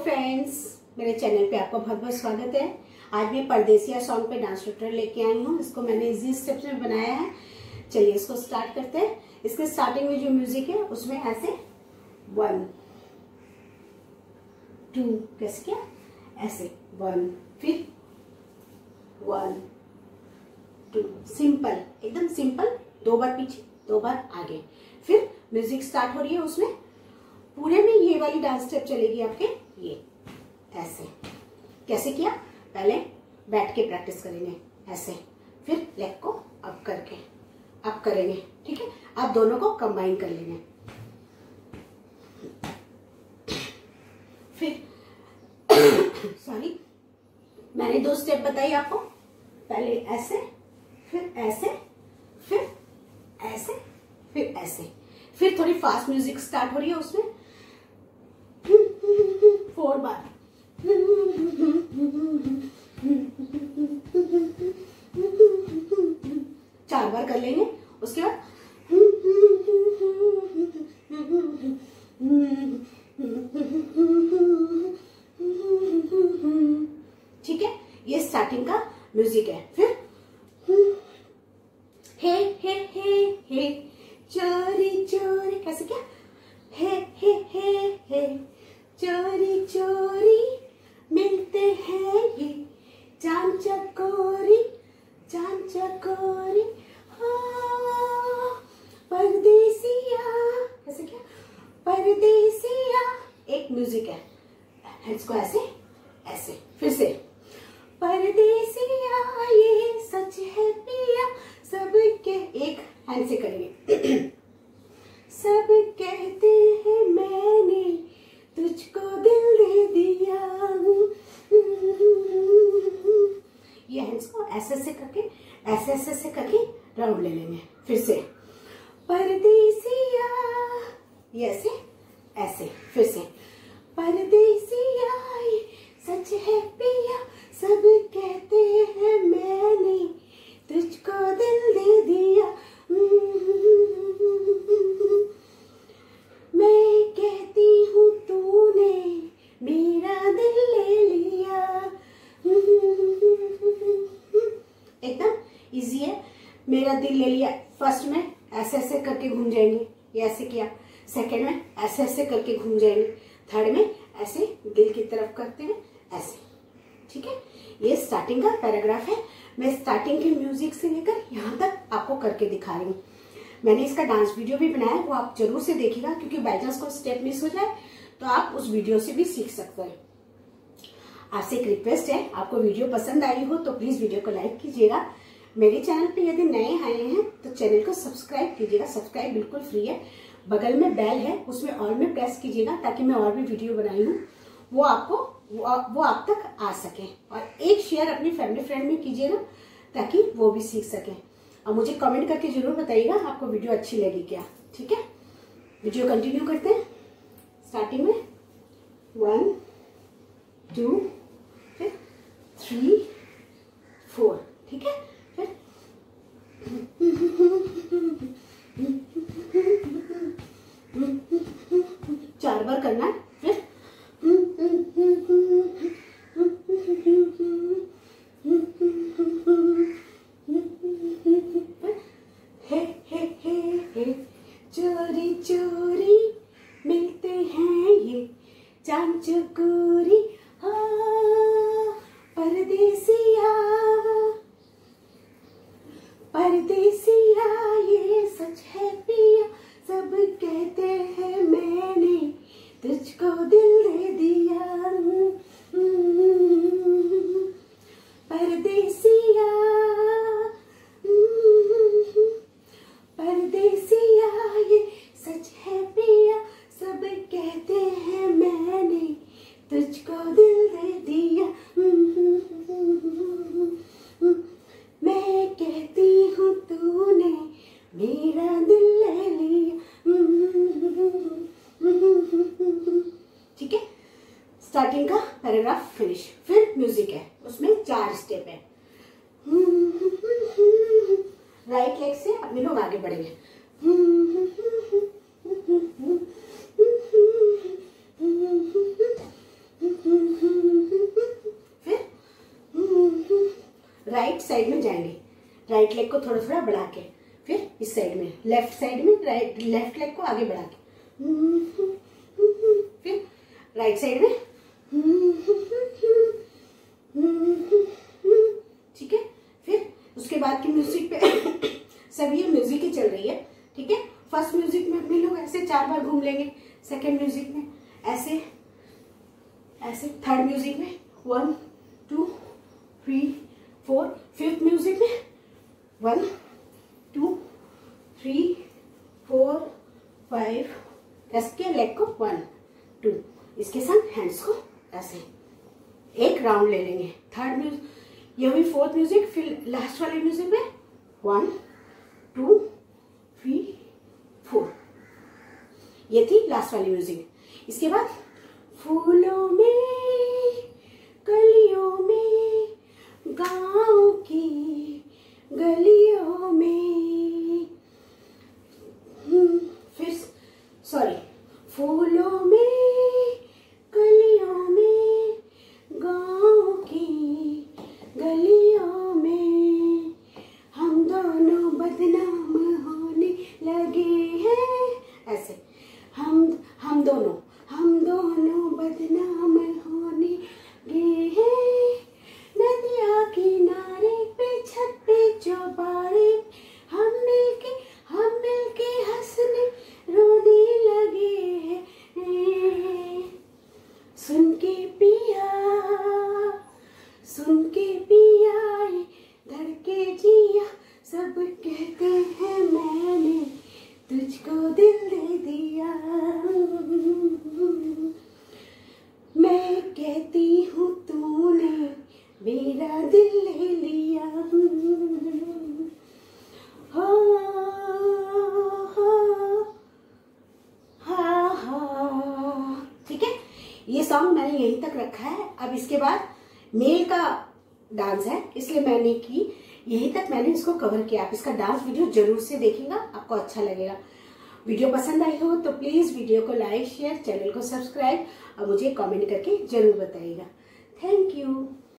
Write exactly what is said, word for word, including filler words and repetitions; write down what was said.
Friends, मेरे channel पे आपका बहुत बहुत स्वागत है। आज मैं परदेसिया सॉन्ग पे डांस ट्यूटोरियल लेके आई हूँ। इसको मैंने इजी स्टेप्स में बनाया है। चलिए इसको स्टार्ट करते हैं। इसके स्टार्टिंग में जो म्यूजिक है उसमें ऐसे वन टू, कैसे क्या, ऐसे वन, फिर वन टू, सिंपल, एकदम सिंपल। दो बार पीछे, दो बार आगे, फिर म्यूजिक स्टार्ट हो रही है। उसमें पूरे में ये वाली डांस स्टेप चलेगी आपके, ये ऐसे। कैसे किया, पहले बैठ के प्रैक्टिस करेंगे ऐसे, फिर लेग को अप करके अप करेंगे, ठीक है। आप दोनों को कंबाइन कर लेंगे। फिर सॉरी मैंने दो स्टेप बताई आपको, पहले ऐसे, फिर ऐसे, फिर ऐसे, फिर ऐसे। फिर थोड़ी फास्ट म्यूजिक स्टार्ट हो रही है, उसमें फोर बार। चार बार कर लेंगे। उसके बाद ठीक है, ये स्टार्टिंग का म्यूजिक है। फिर हे हे हे हे चोरी चोरी, कैसे क्या, हे हे हे हे चोरी चोरी मिलते हैं ये चांद चकोरी चांद चकोरी, हाँ परदेसिया, कैसे क्या, परदेसिया। एक म्यूजिक है, इसको ऐसे ऐसे, फिर से परदेसिया ये सच है पिया, सबके, एक हैंड से करेंगे। सब कहते हैं मैंने तुझको दिल दे दिया, ये हैंड्स को ऐसे ऐसे करके, ऐसे ऐसे ऐसे करके राउंड ले लेंगे। फिर से परदेसिया, ये ऐसे ऐसे, फिर से परदेसिया ये सच है पिया, सब कहते हैं मैंने तुझको दिल दे दिया, मैं कहती हूँ तूने मेरा दिल ले लिया। एकदम इजी है। मेरा दिल ले लिया, फर्स्ट में ऐसे ऐसे करके घूम जाएंगे, ये ऐसे किया। सेकंड में ऐसे ऐसे करके घूम जाएंगे। थर्ड में ऐसे दिल की तरफ करते हैं ऐसे, ठीक है। ये स्टार्टिंग का पैराग्राफ है। मैं स्टार्टिंग के म्यूजिक से लेकर यहाँ तक आपको करके दिखा रही हूँ। मैंने इसका डांस वीडियो भी बनाया है, वो आप जरूर से देखिएगा, क्योंकि बाई चांस कोई स्टेप मिस हो जाए तो आप उस वीडियो से भी सीख सकते हैं। आपसे एक रिक्वेस्ट है, आपको वीडियो पसंद आई हो तो प्लीज वीडियो को लाइक कीजिएगा। मेरे चैनल पे यदि नए आए हैं तो चैनल को सब्सक्राइब कीजिएगा। सब्सक्राइब बिल्कुल फ्री है। बगल में बेल है, उसमें ऑल में प्रेस कीजिएगा, ताकि मैं और भी वीडियो बनाई हूँ वो आपको वो, वो आप तक आ सके। और एक शेयर अपनी फैमिली फ्रेंड में कीजिएगा, ताकि वो भी सीख सके। और मुझे कमेंट करके जरूर बताइएगा आपको वीडियो अच्छी लगी क्या, ठीक है। वीडियो कंटिन्यू करते हैं। स्टार्टिंग में वन टू, फिर थ्री फोर, ठीक है। फिर चार बार करना है। फिर हे हे हे हे चोरी चोरी मिलते हैं ये चांद चकोरी, हाँ परदेसिया परदेसिया ये सच है पिया, सब कहते हैं मैंने तुझको दिल दे दिया, परदेसिया परदेसिया ये सच है पिया, सब कहते हैं मैंने तुझको दिल दे दिया, मैं कहती हूँ तूने मेरा दिल ले लिया, ठीक है। स्टार्टिंग का पैराग्राफ फिनिश। फिर म्यूजिक है, उसमें चार स्टेप है। राइट लेग से अपने लोग आगे बढ़ेंगे। राइट साइड में जाएंगे, राइट लेग को थोड़ा थोड़ा बढ़ा के, फिर इस साइड में लेफ्ट साइड में राइट लेफ्ट लेग को आगे बढ़ा के, फिर राइट साइड में, ठीक है। फिर उसके बाद की म्यूजिक पे सब ये म्यूजिक ही चल रही है, ठीक है। फर्स्ट म्यूजिक में अपने लोग ऐसे चार बार घूम लेंगे, सेकेंड म्यूजिक में ऐसे ऐसे, थर्ड म्यूजिक में one two three four, fifth music में one two three four five, ऐसे लेग को वन टू, इसके साथ हैंड्स को ऐसे एक राउंड ले लेंगे। थर्ड म्यूजिक, ये हुई फोर्थ म्यूजिक। फिर लास्ट वाले म्यूजिक में वन टू थ्री फोर, ये थी लास्ट वाली म्यूजिक। इसके बाद फूलों में कलियों में गाँव की गलियों में, फिर सॉरी, फूलों में कलियों में गाँव की गलियों में हम दोनों बदनाम होने लगे हैं, ऐसे हम हम दोनों हम दोनों बदनाम होने लगे हैं, नदिया किनारे पे छत पे चौबारे हम मिलके हम मिलके हंसने रोने लगे हैं, सुन के पिया सुन के पिया धड़के जिया, सब कहते हैं मैंने तुझको दिल दे दिया, मैं कहती हूँ तूने मेरा दिल ले लिया, हो हो हा हा, ठीक है। ये सॉन्ग मैंने यहीं तक रखा है। अब इसके बाद मेल का डांस है, इसलिए मैंने की यहीं तक, मैंने इसको कवर किया। आप इसका डांस वीडियो जरूर से देखिएगा, आपको अच्छा लगेगा। वीडियो पसंद आई हो तो प्लीज वीडियो को लाइक शेयर, चैनल को सब्सक्राइब और मुझे कमेंट करके जरूर बताइएगा। Thank you.